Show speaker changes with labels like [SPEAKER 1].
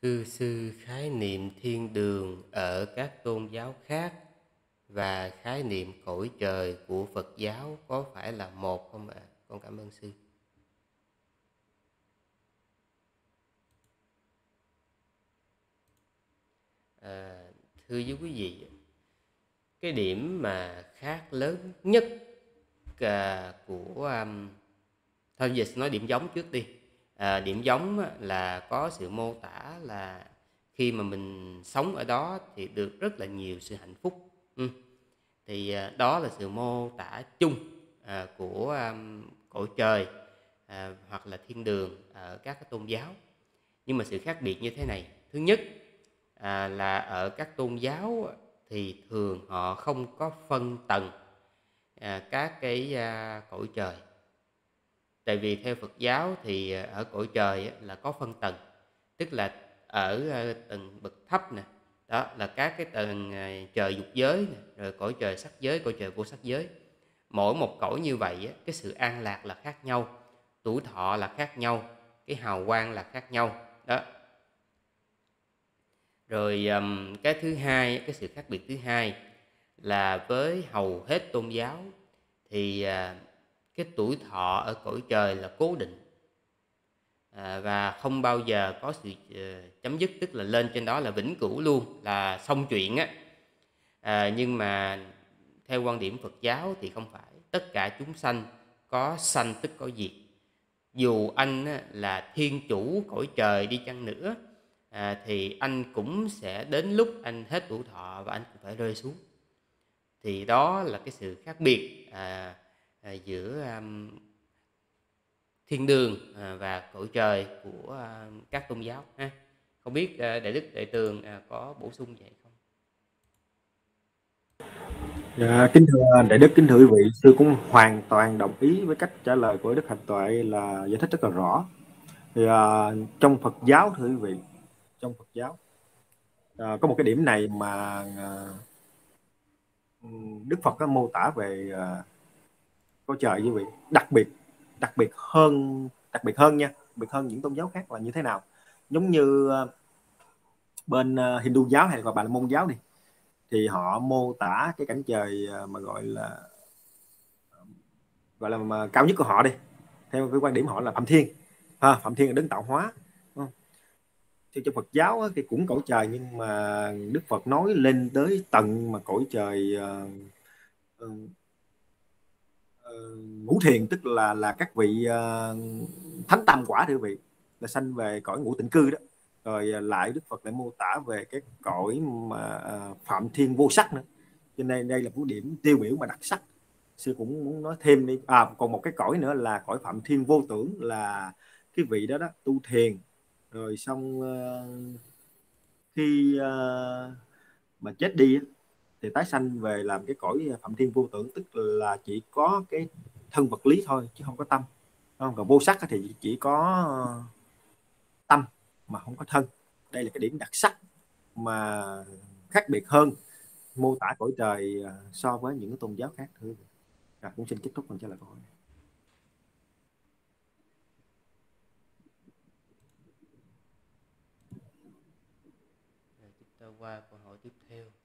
[SPEAKER 1] Thưa sư, khái niệm thiên đường ở các tôn giáo khác và khái niệm cõi trời của Phật giáo có phải là một không ạ? Con cảm ơn sư. À, thưa với quý vị, cái điểm mà khác lớn nhất của thôi giờ nói điểm giống trước đi. Điểm giống là có sự mô tả là khi mà mình sống ở đó thì được rất là nhiều sự hạnh phúc. Thì đó là sự mô tả chung của cõi trời hoặc là thiên đường ở các cái tôn giáo. Nhưng mà sự khác biệt như thế này: thứ nhất là ở các tôn giáo thì thường họ không có phân tầng các cái cõi trời. Tại vì theo Phật giáo thì ở cõi trời là có phân tầng, tức là ở tầng bậc thấp nè, đó là các cái tầng trời dục giới nè, rồi cõi trời sắc giới, cõi trời vô sắc giới. Mỗi một cõi như vậy cái sự an lạc là khác nhau, tuổi thọ là khác nhau, cái hào quang là khác nhau đó. Rồi cái thứ hai, cái sự khác biệt thứ hai là với hầu hết tôn giáo thì cái tuổi thọ ở cõi trời là cố định và không bao giờ có sự chấm dứt, tức là lên trên đó là vĩnh cửu luôn, là xong chuyện á. Nhưng mà theo quan điểm Phật giáo thì không phải, tất cả chúng sanh có sanh tức có diệt. Dù anh là thiên chủ cõi trời đi chăng nữa thì anh cũng sẽ đến lúc anh hết tuổi thọ và anh cũng phải rơi xuống. Thì đó là cái sự khác biệt giữa thiên đường và cõi trời của các tôn giáo ha. Không biết Đại Đức Đại Tường có bổ sung vậy không?
[SPEAKER 2] Dạ, kính thưa Đại Đức, kính thưa quý vị, sư cũng hoàn toàn đồng ý với cách trả lời của Đức Hạnh Tuệ, là giải thích rất là rõ. Thì trong Phật giáo, thưa quý vị, trong Phật giáo có một cái điểm này mà Đức Phật có mô tả về cõi trời, quý vị, đặc biệt hơn nha, đặc biệt hơn những tôn giáo khác là như thế nào? Giống như bên Hindu giáo hay là Bà La Môn giáo đi, thì họ mô tả cái cảnh trời mà gọi là mà cao nhất của họ đi, theo cái quan điểm họ là Phạm Thiên. Phạm Thiên là đấng tạo hóa. Thì trong Phật giáo thì cũng cõi trời, nhưng mà Đức Phật nói lên tới tầng mà cõi trời ngũ thiền, tức là các vị thánh tam quả, thưa vị, là sanh về cõi ngũ tịnh cư đó. Rồi lại Đức Phật lại mô tả về cái cõi mà Phạm Thiên vô sắc nữa. Cho nên đây là một điểm tiêu biểu mà đặc sắc. Sư cũng muốn nói thêm đi. Còn một cái cõi nữa là cõi Phạm Thiên vô tưởng, là cái vị đó tu thiền rồi xong khi mà chết đi thì tái sanh về làm cái cõi Phạm Thiên vô tưởng, tức là chỉ có cái thân vật lý thôi chứ không có tâm. Còn vô sắc thì chỉ có tâm mà không có thân. Đây là cái điểm đặc sắc mà khác biệt hơn mô tả cõi trời so với những cái tôn giáo khác. Cũng xin kết thúc bằng trả lời câu hỏi này.
[SPEAKER 1] Chúng ta qua câu hỏi tiếp theo.